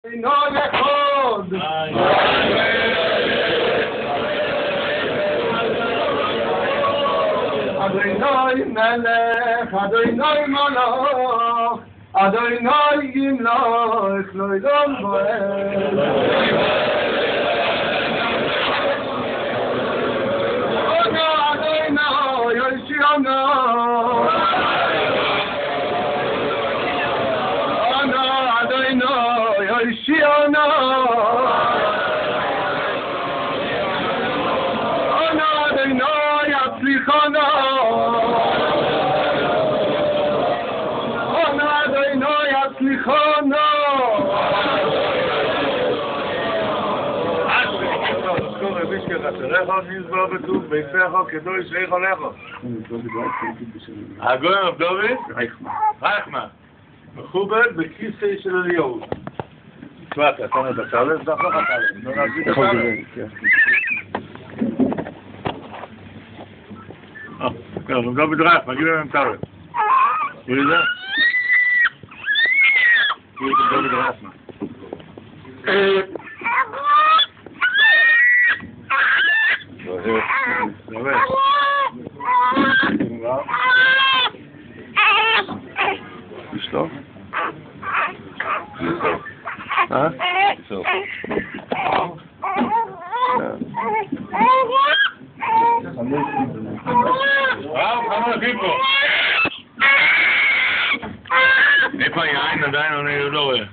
No Yechod. Adonai Melech, Adonai Malach, Adonai Yimloch, Lo Yom Boel. Adonai Yoshiono. Yoshiono. Adonai Yatzlichono. Adonai Yatzlichono. הגוי הרב דוד? רייכמן. מכובד בכיסא של אליהו. תשמע, אתה נתן את הצלם, זה אחלה הצלם. לא נעשית את הצלם. כן, הרב דוד רייך, מגיע להם צלם. תראי את זה? תראי את הרב דוד רייכמן. Что? А? Все. איפה היין? עדיין אני לא רואה.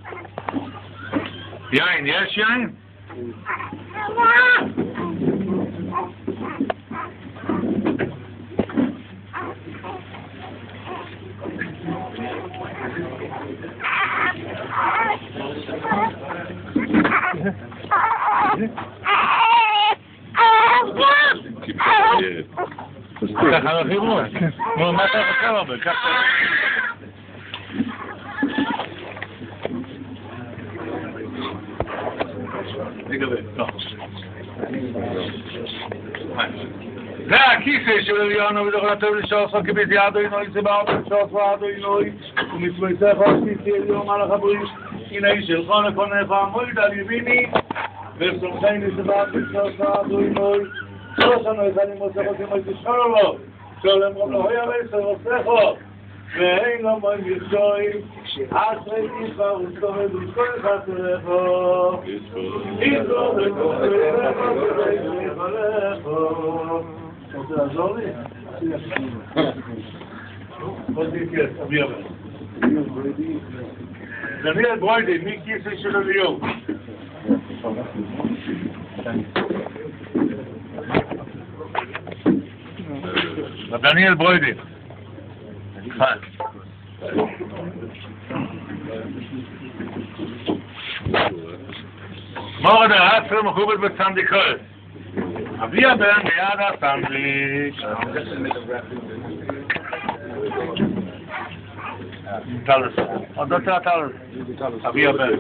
יין, יש יין? ככה לא חיברו. מה אתה חושב הרבה? ככה. לגבי. זה הכיסא של אליהו ודוכל הטוב לשעוסו כביתי אדוני סבא בשעוסו אדוני ומצויתך עשיתי אליהו מלאך הבריש הנה איש שלך לפניך מוליד על ימיני ושולחני סבא בשעוסו אדוני שלושנו אחד עם עושה חוסים ותשחרר לו שולם רב לא היה ועשר עושךו ואין לו מוי מכשוי אשרי תשחר וסתומד ושכל חסרכו יזרור וקורא וחלכו רוצה לעזור לי? בוא תתקס, אבי אבי דניאל ברוידי, מי כיסא של אליהו? דניאל ברוידי מורד העצר מכובד בצנדיקות אבי הבן ביד הסנדוויץ' טלס, עוד יותר טלס אבי הבן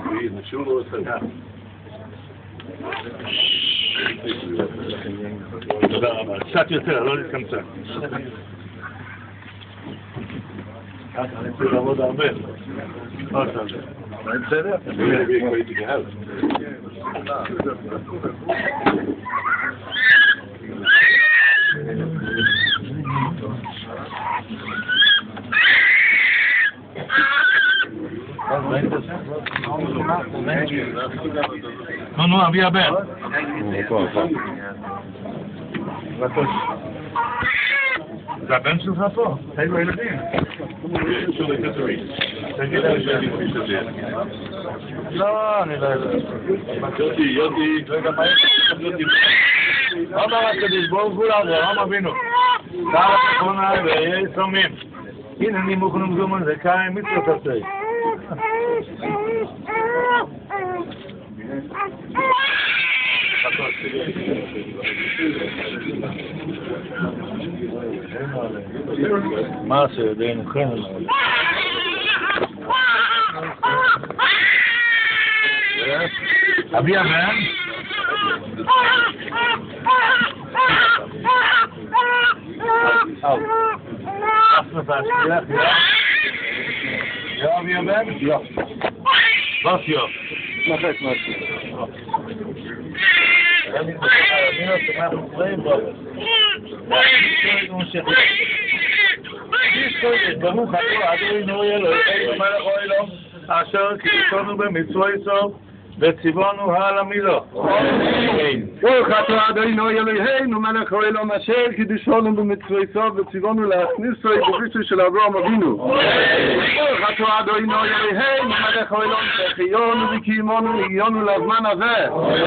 תודה רבה, קצת יותר, לא להתקמצא אני צריך לעבוד הרבה עוד הרבה אני בסדר? נו, אבי הבן זה הבן שלך פה? היו הילדים תגיד על זה לא, אני לא יודע יודי אמר הקדיש בואו כולם רם אבינו תעלה תכונה ויהיה סומים הנה אני מוכנים זומן זה קיים מצוות עשי מה שיודענו כן אבי הבן Ja, wie ben? Ja. Was ja? נחש משהו. אני ברוך אתה אדוני אלוהינו מלך העולם אשר קידשנו במצוות סוף וציוונו הלמידו. ברוך אתה אדוני אלוהינו מלך העולם אשר קידשנו במצוות סוף וציוונו להכניסו בבריסו של אברהם אבינו. ברוך אתה אדוני אלוהינו מלך העולם שהחיינו וקיימנו והגיענו לזמן הזה.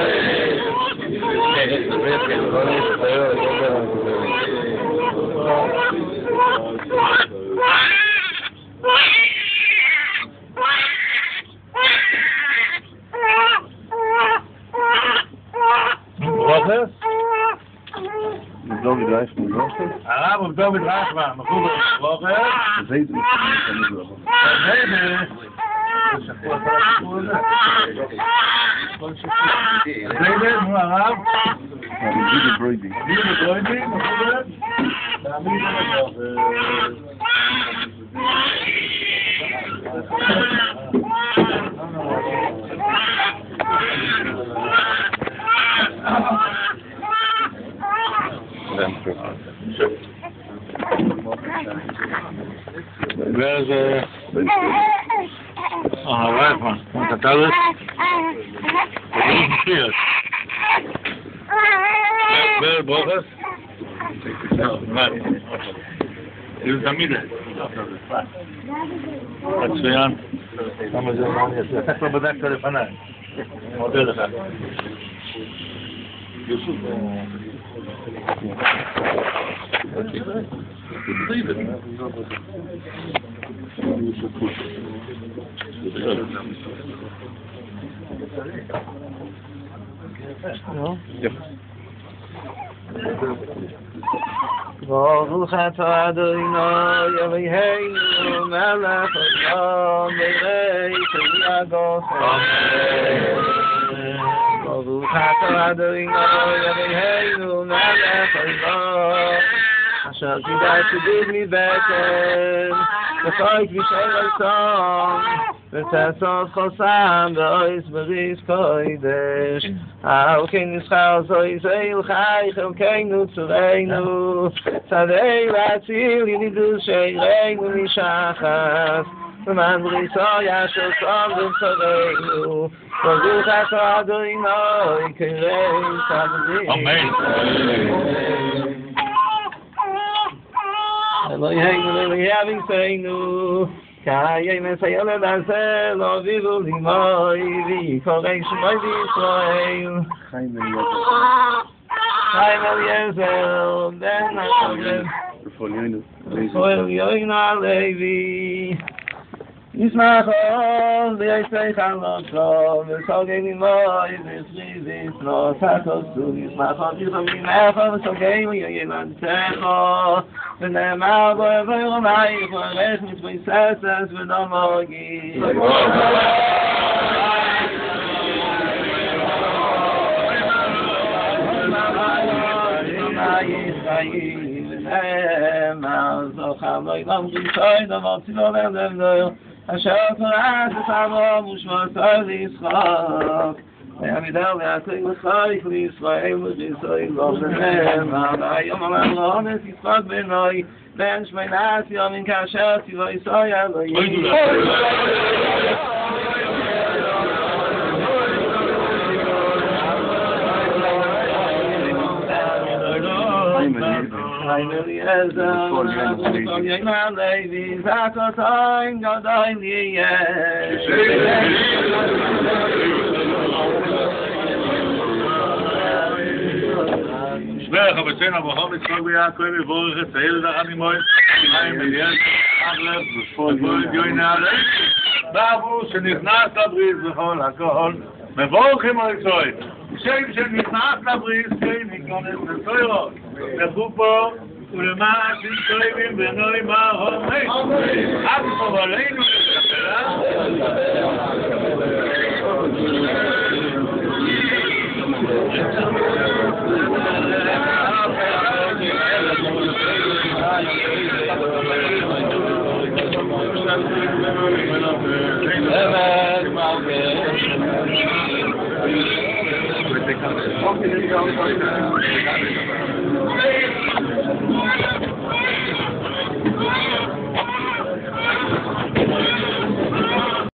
ברוכס? דוד רייכמן ברוכס? הרב דוד רייכמן, מחובר ברוכס? זה ידעו שאני ברוכס. זיידר, נו הרב? דידה ברוידי. דידה ברוידי, מחובר? תעמיד Where's right one. Want to tell us? Where Bogus? No, right. You tell me that. מצוין. כמה זה מה אני אעשה? אתה כבר בדקת לפניי. אני מודה לך. יוסוף. ברוך אתה אדוני אלוהינו מלך העולם ברית ויגוס. ברוך אתה אדוני אלוהינו מלך העולם אשר קידש בני בטן וחי כבישי רצון ותעשות חוסם ואויס בריס קודש על כן נסחר זוי זיל חי חלקנו צורנו צדי להציל ידידו שירנו משחס למען בריסו ישו סום ובשרנו ברוך אתה אדוני קרב צדיק אמן אלוהינו אלוהי אבינו Kaya mesayele dazel ovivu limoi vi korei shmoi Yisrael Chaim Eliezer ben Hashem Raffi Alevi Yismachol v'yisei chalotro v'sogei limoi v'sri v'sro takosu Yismachol v'yichom v'yimecho v'sogei v'yilantecho ונאמר בו יבוא רמייך וערך מצווי ססס ונמוגי ונאמר זוכר לא ילום גישוי דבר צילו ולבנויר אשר קוראת וחבו ושמותו לישחוק ויעמידו והכל לחייך לישראל וגיסוי לא ונאמר והיום אמר לו אונס ישחוק בנוי בן 18 יומים כאשר ציוו ישראל אלוהים Chaim Eliezer וכל יום הלוי זכותיים גדול יהיה שבח אבותינו אברהם יצחק ויעקב יבורך את הילד החנימוי חיים אליעזר אגלב ובורד יוינה בעבור שנכנס לברית בכל הכל מבורכים אויצוי שם שנכנס לברית כן ייכנס לתוירות לכו פה ולמעשים טובים ונוי מרומי אף פה עלינו Amen. Okay,